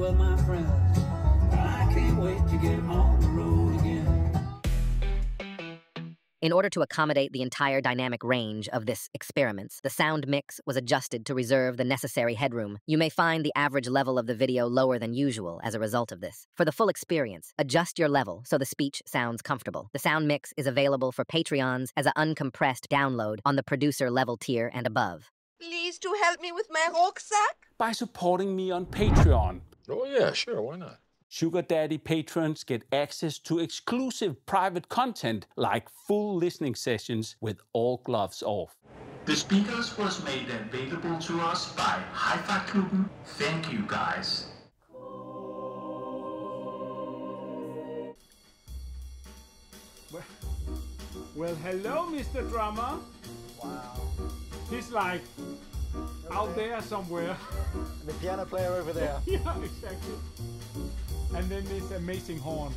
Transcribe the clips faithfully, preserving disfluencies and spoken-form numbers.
with my friends. I can't wait to get on the road again. In order to accommodate the entire dynamic range of this Experimence, the sound mix was adjusted to reserve the necessary headroom. You may find the average level of the video lower than usual as a result of this. For the full experience, adjust your level so the speech sounds comfortable. The sound mix is available for Patreons as an uncompressed download on the producer level tier and above. Please to help me with my rucksack? By supporting me on Patreon. Oh yeah, sure, why not? Sugar Daddy patrons get access to exclusive private content like full listening sessions with all gloves off. The speakers was made available to us by Hi-Fi Klubben. Thank you guys. Well, well, hello, Mister Drummer. Wow. He's like out there somewhere. And the piano player over there. Yeah, exactly. And then this amazing horn.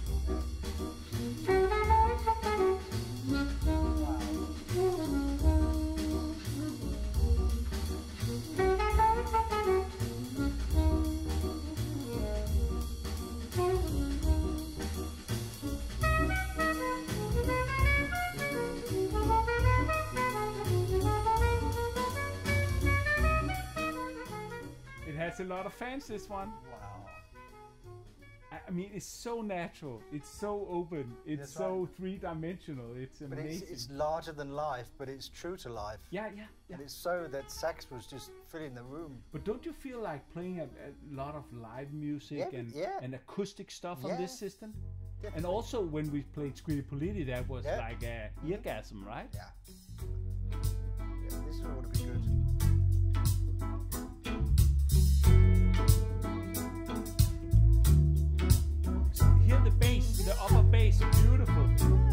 It has a lot of fans, this one. Wow. I mean, it's so natural. It's so open. It's That's so right. three-dimensional. It's amazing. But it's, it's larger than life, but it's true to life. Yeah, yeah, yeah. And it's so that sax was just filling the room. But don't you feel like playing a, a lot of live music yeah, and, yeah. and acoustic stuff yeah. on this system? Definitely. And also when we played Squiddy Politi, that was yeah. like a eargasm, right? Yeah. Yeah, this ought to be good. Hear the bass, the upper bass, beautiful.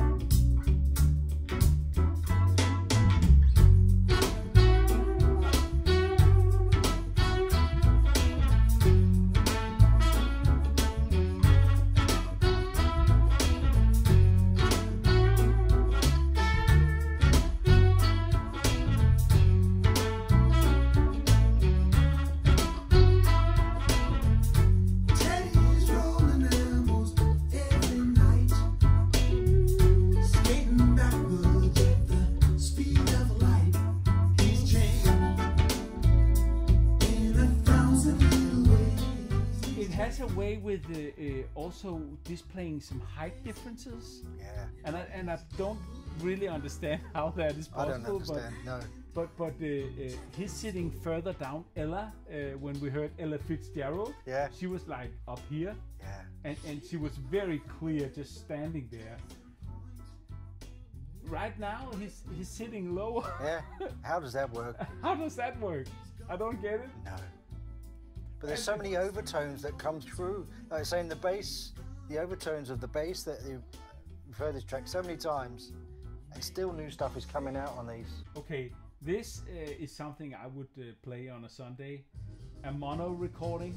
With uh, uh, also displaying some height differences. Yeah. And I and I don't really understand how that is possible. I don't understand. But, no. But but uh, uh, he's sitting further down. Ella, uh, when we heard Ella Fitzgerald, yeah, she was like up here. Yeah. And and she was very clear, just standing there. Right now, he's he's sitting lower. Yeah. How does that work? How does that work? I don't get it. No. But there's so many overtones that come through. Like I say, in the bass, the overtones of the bass that you've heard this track so many times, and still new stuff is coming out on these. Okay, this uh, is something I would uh, play on a Sunday, a mono recording.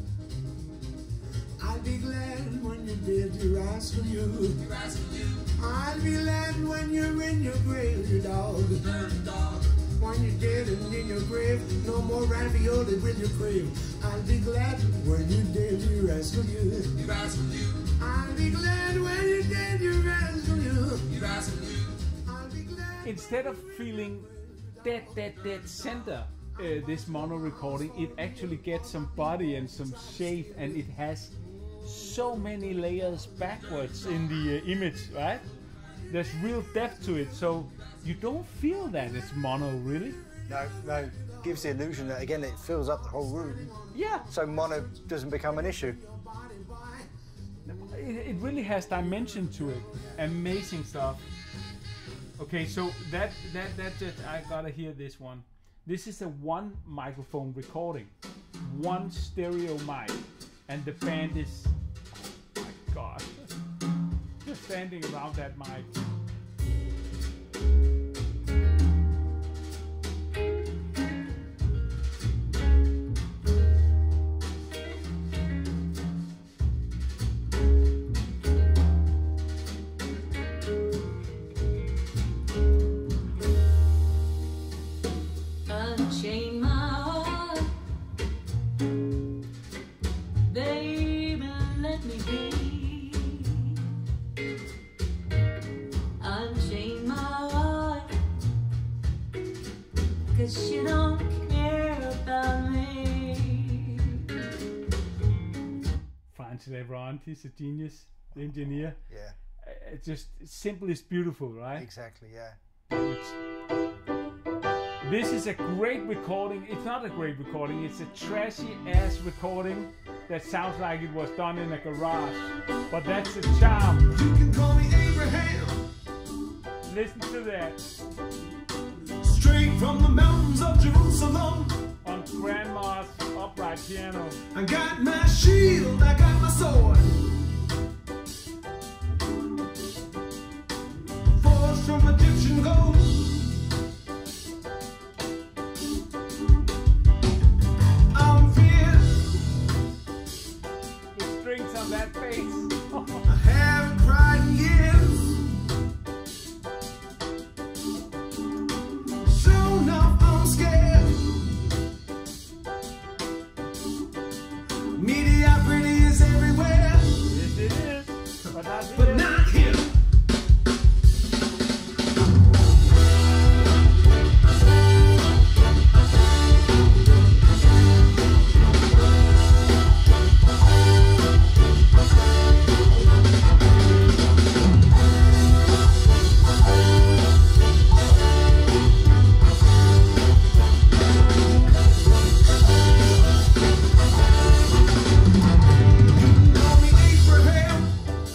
I'll be glad when you did your ass for you. I'll be glad when you're in your grave, you dog. dog. When you're dead and in your grave, no more ravioli with your cream. I'll be glad when you did your ass for you. I'll be glad when you did your ass for you. I'll be glad. Instead of feeling dead, dead, dead center, uh, this mono recording, it actually gets some body and some shape, and it has so many layers backwards in the uh, image, right? There's real depth to it, so you don't feel that it's mono, really. No, no. Gives the illusion that, again, it fills up the whole room. Yeah. So mono doesn't become an issue. It, it really has dimension to it. Amazing stuff. Okay, so that that that just I gotta hear this one. This is a one microphone recording, one stereo mic, and the band is, oh my God, just standing around that mic. Unchain my heart, baby. Angela Brand, he's a genius, the engineer. Yeah. Uh, It's just simple is beautiful, right? Exactly. Yeah. This is a great recording. It's not a great recording. It's a trashy ass recording that sounds like it was done in a garage. But that's the charm. You can call me Abraham. Listen to that. Straight from the mountains of Jerusalem. On Grandma's upright piano. I got my shield, I got my sword. Forged from Egyptian gold. I'm fierce. The strings on that bass. I haven't cried in years. Sure enough, I'm scared. Mediocrity is everywhere, Yes, it is. But not but here. not here. Call me Abraham.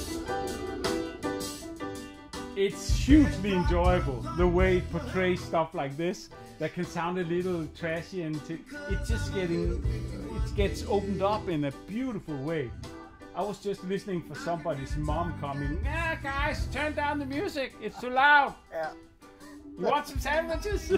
It's hugely enjoyable the way it portrays stuff like this that can sound a little trashy, and t- it's just getting it gets opened up in a beautiful way. I was just listening for somebody's mom coming. Yeah, guys, turn down the music. It's too loud. Yeah. You want some sandwiches?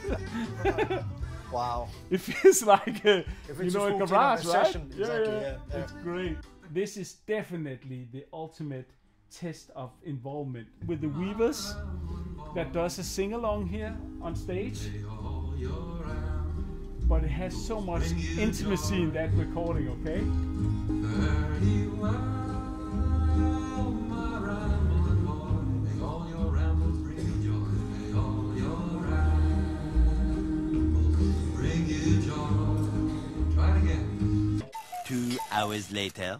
Wow. It feels like a, If you it's know, a a full garage, team-up right? session, exactly, yeah, yeah. It's great. This is definitely the ultimate test of involvement with the Weavers that does a sing-along here on stage. But it has so much intimacy in that recording, okay? Two hours later.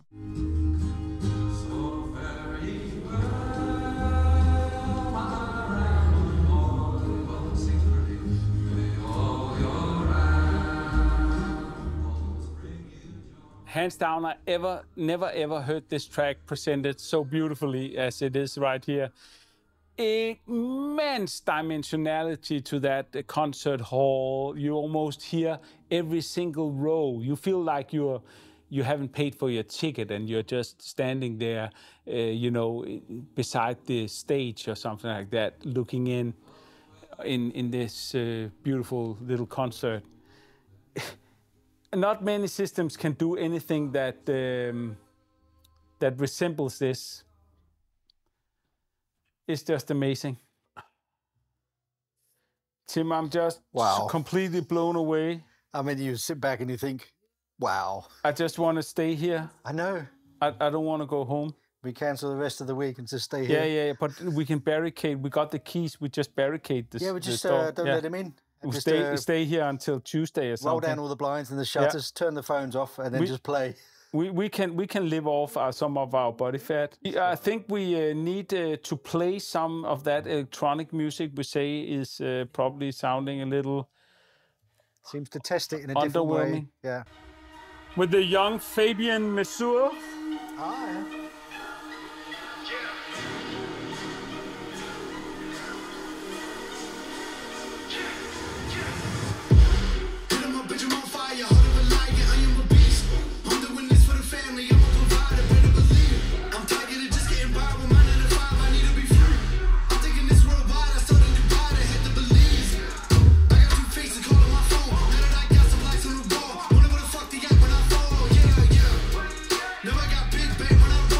Hands down, I ever, never ever heard this track presented so beautifully as it is right here. Immense dimensionality to that uh, concert hall. You almost hear every single row. You feel like you're you haven't paid for your ticket and you're just standing there, uh, you know, beside the stage or something like that, looking in in in this uh, beautiful little concert. Not many systems can do anything that um, that resembles this. It's just amazing. Tim, I'm just Wow. completely blown away. I mean, you sit back and you think, wow. I just want to stay here. I know. I, I don't want to go home. We cancel the rest of the week and just stay here. Yeah, yeah, yeah, but we can barricade. We got the keys. We just barricade this. Yeah, we the just door. uh, don't Yeah. let him in. We'll Just stay uh, stay here until Tuesday or something. roll down all the blinds and the shutters, turn the phones off, and then We- just play. We, we can we can live off uh, some of our body fat. I think we uh, need uh, to play some of that electronic music we say is uh, probably sounding a little Seems to test it in a different way. underwhelming. Yeah. With the young Fabian Mesur. Ah, yeah. Put 'em up, bitch, I'm on fire. Heart of a lion, I am a beast. I'm doing this for the family. I'm a provider, better believe it. I'm tired of just getting by with my nine to five. I need to be free. I'm thinking this worldwide. I started to buy it. Had to believe. I got two faces calling my phone. Now that I got some lights on the wall. Wonder where the fuck they at when I fall. Yeah, yeah. Now I got big bang when I roll.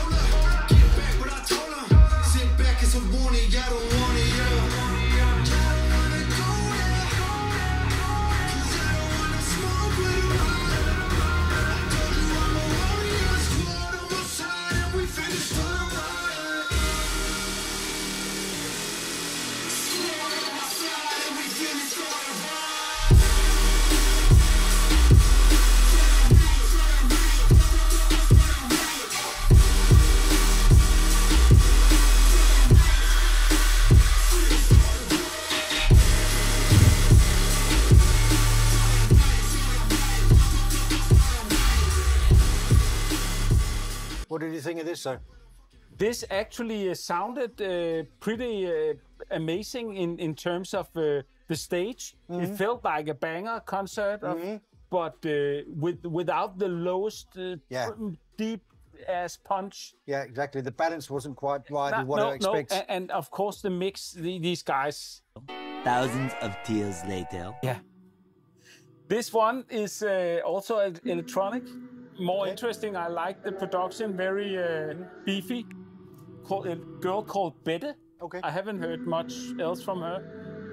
What did you think of this, though? This actually uh, sounded uh, pretty uh, amazing in, in terms of uh, the stage. Mm-hmm. It felt like a banger concert, mm-hmm. of, but uh, with without the lowest uh, yeah. deep ass punch. Yeah, exactly. The balance wasn't quite right no, with what no, I expect. No. And, and of course the mix, the, these guys. Thousands of tears later. Yeah. This one is uh, also electronic. More okay. interesting. I like the production, very uh, beefy. Called, a girl called Bette. Okay. I haven't heard much else from her.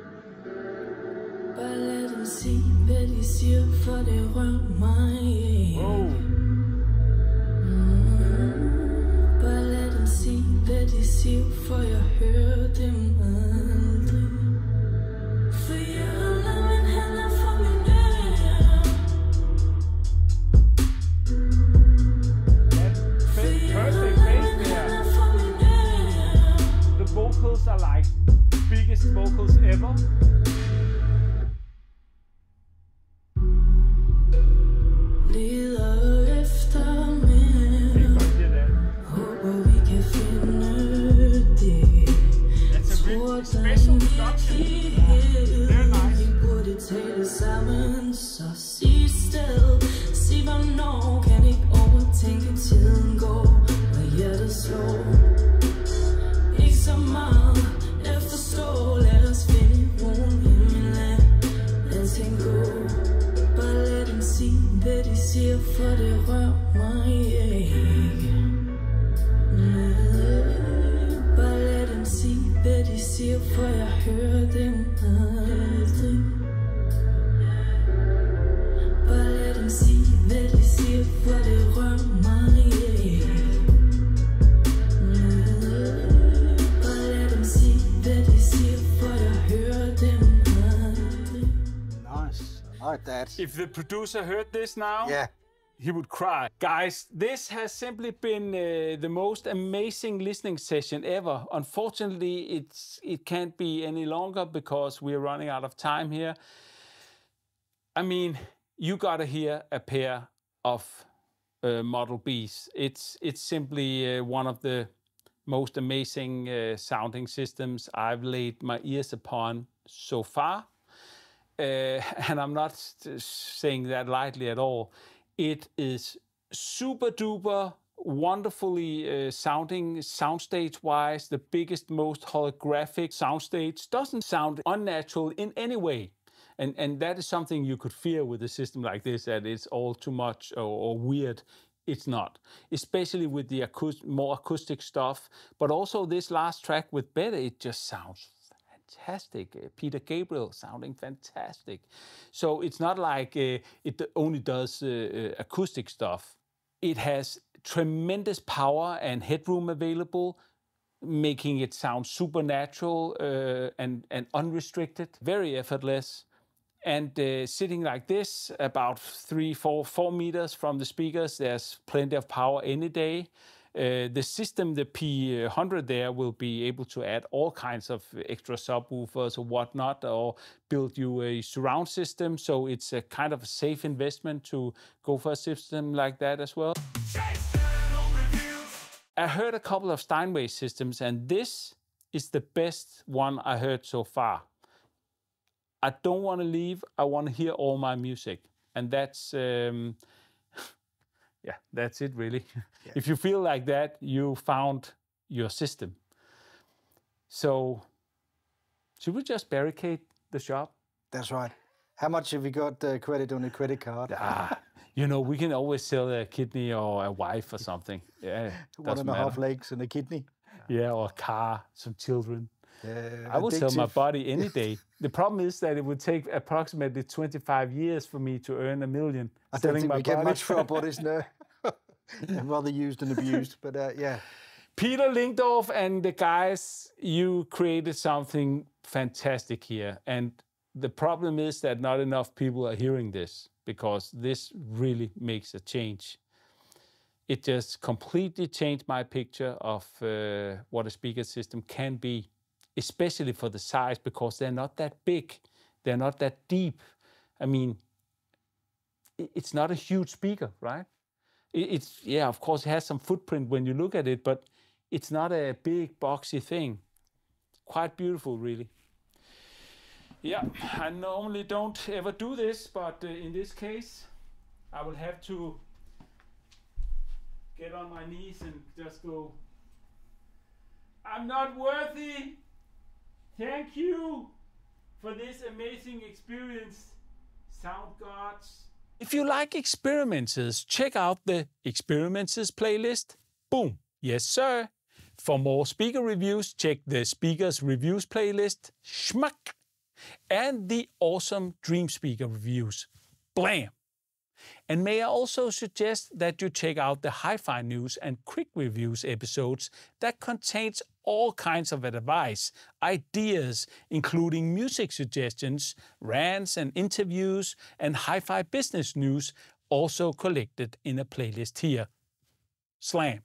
Whoa. Vocals are like the biggest vocals ever. That's a really special production. Very nice. Så meget jeg forstår. Lad os finde roen i min land. Lad ting gå. Bare lad dem sige, hvad de siger, for det rører mig ikke. Bare lad dem sige, hvad de siger, for jeg hører dem aldrig. Bare lad dem sige, hvad de siger, for det rører mig ikke. Nice. I like that. If the producer heard this now, yeah, he would cry. Guys, this has simply been uh, the most amazing listening session ever. Unfortunately, it's it can't be any longer because we're running out of time here. I mean, you gotta hear a pair of uh, Model Bs. It's it's simply uh, one of the most amazing uh, sounding systems I've laid my ears upon so far. Uh, and I'm not saying that lightly at all. It is super duper wonderfully uh, sounding soundstage-wise, the biggest, most holographic soundstage. Doesn't sound unnatural in any way. And, and that is something you could fear with a system like this, that it's all too much or, or weird. It's not, especially with the acoust more acoustic stuff. But also this last track with Bette, it just sounds fantastic. Uh, Peter Gabriel sounding fantastic. So it's not like uh, it only does uh, uh, acoustic stuff. It has tremendous power and headroom available, making it sound supernatural uh, and, and unrestricted, very effortless. And uh, sitting like this, about three, four, four meters from the speakers, there's plenty of power any day. Uh, the system, the P one hundred there, will be able to add all kinds of extra subwoofers or whatnot, or build you a surround system. So it's a kind of a safe investment to go for a system like that as well. I heard a couple of Steinway systems, and this is the best one I heard so far. I don't want to leave. I want to hear all my music. And that's, um, yeah, that's it really. Yeah. If you feel like that, you found your system. So, should we just barricade the shop? That's right. How much have you got uh, credit on a credit card? Ah, you know, we can always sell a kidney or a wife or something. Yeah, one and a half legs and a kidney. Yeah, or a car, some children. Yeah, I would addictive. sell my body any day. The problem is that it would take approximately twenty-five years for me to earn a million. I don't think we get much for our bodies now. Rather used and abused, but uh, yeah. Peter Lyngdorf and the guys, you created something fantastic here. And the problem is that not enough people are hearing this, because this really makes a change. It just completely changed my picture of uh, what a speaker system can be. Especially for the size, because they're not that big, they're not that deep. I mean, it's not a huge speaker, right? It, it's, yeah, of course, it has some footprint when you look at it, but it's not a big boxy thing. Quite beautiful, really. Yeah, I normally don't ever do this, but uh, in this case, I will have to get on my knees and just go, I'm not worthy. Thank you for this amazing experience, sound gods. If you like Experimences, check out the Experimences playlist. Boom. Yes, sir. For more speaker reviews, check the Speakers Reviews playlist. Schmuck. And the awesome Dream Speaker Reviews. Blam. And may I also suggest that you check out the Hi-Fi News and Quick Reviews episodes that contains all kinds of advice, ideas, including music suggestions, rants and interviews, and hi-fi business news, also collected in a playlist here. Slam.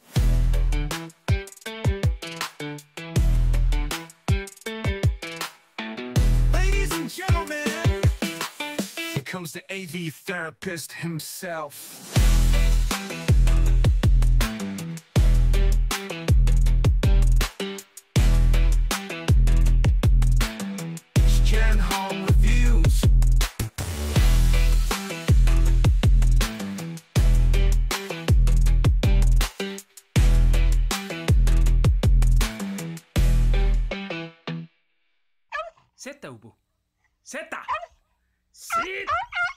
Ladies and gentlemen, here comes the A V therapist himself. Stjernholm Reviews. Sæt dig, Ubo. Sæt dig! Sit!